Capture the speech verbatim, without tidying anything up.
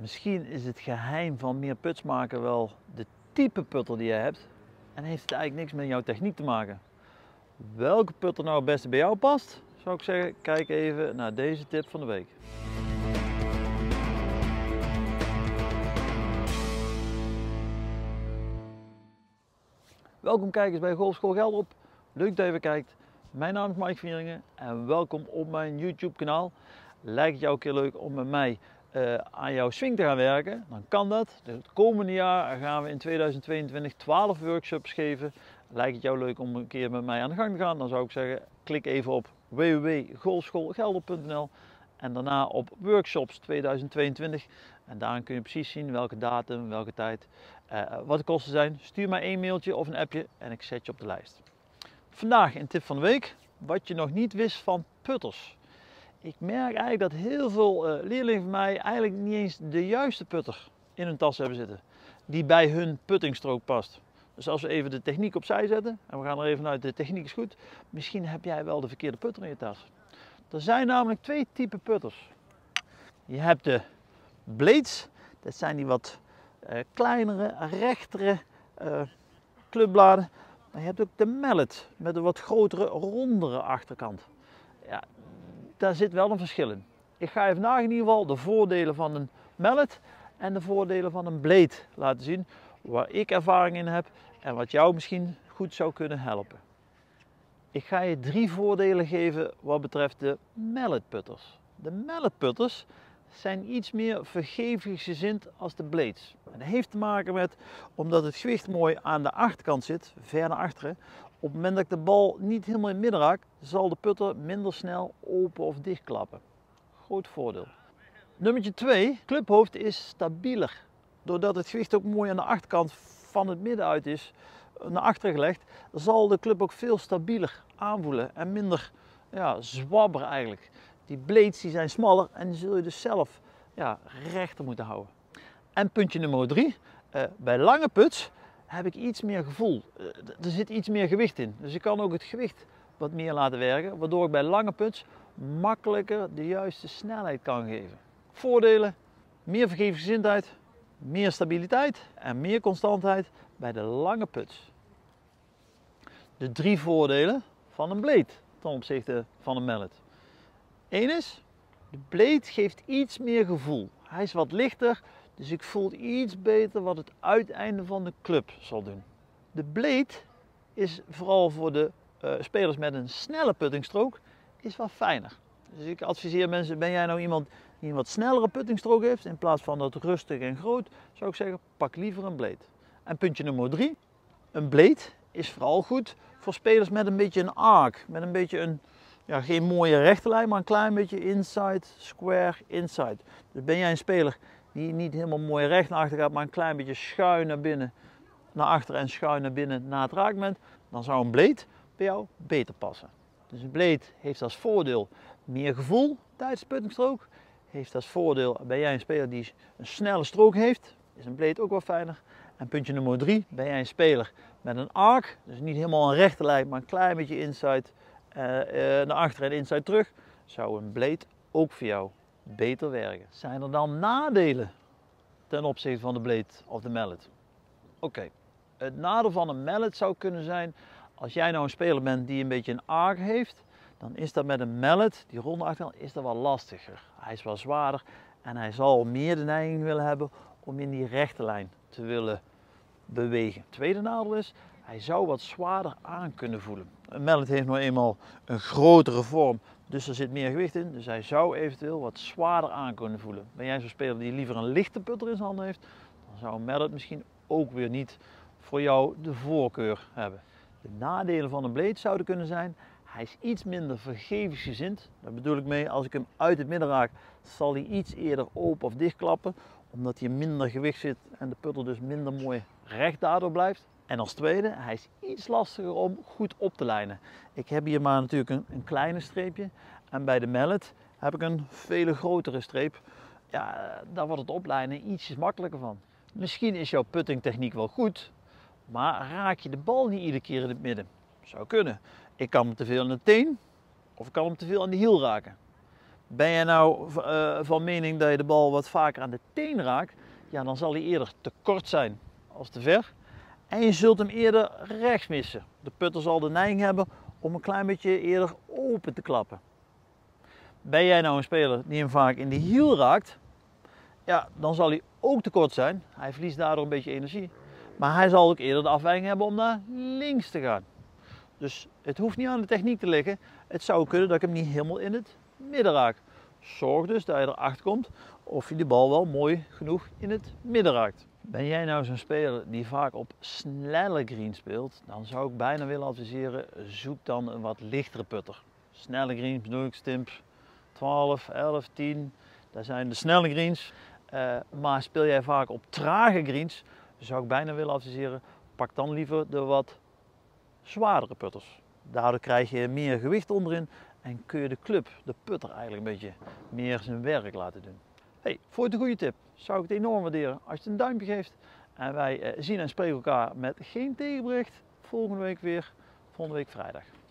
Misschien is het geheim van meer puts maken wel de type putter die je hebt en heeft het eigenlijk niks met jouw techniek te maken. Welke putter nou het beste bij jou past, zou ik zeggen, kijk even naar deze tip van de week. Welkom kijkers bij Golfschool Gelderop. Leuk dat je weer kijkt. Mijn naam is Mike Vieringen en welkom op mijn YouTube kanaal. Lijkt het jou een keer leuk om met mij uh, aan jouw swing te gaan werken? Dan kan dat. Het komende jaar gaan we in tweeduizend tweeëntwintig twaalf workshops geven. Lijkt het jou leuk om een keer met mij aan de gang te gaan? Dan zou ik zeggen, klik even op w w w punt golfschoolgelderop punt n l en daarna op workshops tweeduizend tweeëntwintig. En daarin kun je precies zien welke datum, welke tijd, uh, wat de kosten zijn. Stuur mij een mailtje of een appje en ik zet je op de lijst. Vandaag een tip van de week, wat je nog niet wist van putters. Ik merk eigenlijk dat heel veel uh, leerlingen van mij eigenlijk niet eens de juiste putter in hun tas hebben zitten. Die bij hun puttingstrook past. Dus als we even de techniek opzij zetten en we gaan er even uit, de techniek is goed. Misschien heb jij wel de verkeerde putter in je tas. Er zijn namelijk twee typen putters. Je hebt de blades, dat zijn die wat uh, kleinere, rechtere uh, clubbladen. Maar je hebt ook de mallet met een wat grotere, rondere achterkant. Ja, daar zit wel een verschil in. Ik ga je vandaag in ieder geval de voordelen van een mallet en de voordelen van een blade laten zien. Waar ik ervaring in heb en wat jou misschien goed zou kunnen helpen. Ik ga je drie voordelen geven wat betreft de mallet putters. De mallet putters zijn iets meer vergevingsgezind als de blades. En dat heeft te maken met, omdat het gewicht mooi aan de achterkant zit, ver naar achteren. Op het moment dat ik de bal niet helemaal in het midden raak, zal de putter minder snel open of dicht klappen. Groot voordeel. Nummertje twee, clubhoofd is stabieler. Doordat het gewicht ook mooi aan de achterkant van het midden uit is, naar achteren gelegd, zal de club ook veel stabieler aanvoelen en minder ja, zwabber eigenlijk. Die blades die zijn smaller en die zul je dus zelf ja, rechter moeten houden. En puntje nummer drie, uh, bij lange puts heb ik iets meer gevoel. Uh, er zit iets meer gewicht in. Dus ik kan ook het gewicht wat meer laten werken, waardoor ik bij lange puts makkelijker de juiste snelheid kan geven. Voordelen, meer vergevingsgezindheid, meer stabiliteit en meer constantheid bij de lange puts. De drie voordelen van een blade ten opzichte van een mallet. Eén is, de blade geeft iets meer gevoel. Hij is wat lichter, dus ik voel iets beter wat het uiteinde van de club zal doen. De blade is vooral voor de uh, spelers met een snelle puttingstrook is wat fijner. Dus ik adviseer mensen, ben jij nou iemand die een wat snellere puttingstrook heeft, in plaats van dat rustig en groot, zou ik zeggen, pak liever een blade. En puntje nummer drie, een blade is vooral goed voor spelers met een beetje een arc, met een beetje een, ja, geen mooie rechte lijn, maar een klein beetje inside, square, inside. Dus ben jij een speler die niet helemaal mooi recht naar achter gaat, maar een klein beetje schuin naar binnen, naar achter en schuin naar binnen na het raakmoment, dan zou een blade bij jou beter passen. Dus een blade heeft als voordeel meer gevoel tijdens de puttingstrook. Heeft als voordeel, ben jij een speler die een snelle strook heeft, is een blade ook wat fijner. En puntje nummer drie, ben jij een speler met een arc, dus niet helemaal een rechte lijn, maar een klein beetje inside uh, uh, naar achter en inside terug, zou een blade ook voor jou beter werken. Zijn er dan nadelen ten opzichte van de blade of de mallet? Oké, okay. Het nadeel van een mallet zou kunnen zijn, als jij nou een speler bent die een beetje een arc heeft, dan is dat met een mallet, die ronde achterkant, is dat wel lastiger. Hij is wel zwaarder en hij zal meer de neiging willen hebben om in die rechte lijn te willen bewegen. Het tweede nadeel is, hij zou wat zwaarder aan kunnen voelen. Een mallet heeft nou eenmaal een grotere vorm, dus er zit meer gewicht in. Dus hij zou eventueel wat zwaarder aan kunnen voelen. Ben jij zo'n speler die liever een lichte putter in zijn handen heeft, dan zou een mallet misschien ook weer niet voor jou de voorkeur hebben. De nadelen van een blade zouden kunnen zijn, hij is iets minder vergevingsgezind. Daar bedoel ik mee, als ik hem uit het midden raak, zal hij iets eerder open of dicht klappen, omdat hij minder gewicht zit en de putter dus minder mooi recht daardoor blijft. En als tweede, hij is iets lastiger om goed op te lijnen. Ik heb hier maar natuurlijk een, een kleine streepje en bij de mallet heb ik een vele grotere streep. Ja, daar wordt het oplijnen ietsjes makkelijker van. Misschien is jouw puttingtechniek wel goed, maar raak je de bal niet iedere keer in het midden? Zou kunnen. Ik kan hem te veel aan de teen of ik kan hem te veel aan de hiel raken. Ben jij nou uh, van mening dat je de bal wat vaker aan de teen raakt, ja, dan zal hij eerder te kort zijn als te ver. En je zult hem eerder rechts missen. De putter zal de neiging hebben om een klein beetje eerder open te klappen. Ben jij nou een speler die hem vaak in de hiel raakt, ja, dan zal hij ook te kort zijn. Hij verliest daardoor een beetje energie. Maar hij zal ook eerder de afwijking hebben om naar links te gaan. Dus het hoeft niet aan de techniek te liggen. Het zou kunnen dat ik hem niet helemaal in het midden raak. Zorg dus dat je erachter komt of je de bal wel mooi genoeg in het midden raakt. Ben jij nou zo'n speler die vaak op snelle green speelt, dan zou ik bijna willen adviseren, zoek dan een wat lichtere putter. Snelle greens bedoel ik stimps twaalf, elf, tien, dat zijn de snelle greens. Uh, maar speel jij vaak op trage greens, zou ik bijna willen adviseren, pak dan liever de wat zwaardere putters. Daardoor krijg je meer gewicht onderin en kun je de club, de putter eigenlijk een beetje meer zijn werk laten doen. Hey, voor het een goede tip zou ik het enorm waarderen als je het een duimpje geeft. En wij zien en spreken elkaar met geen tegenbericht volgende week weer, volgende week vrijdag.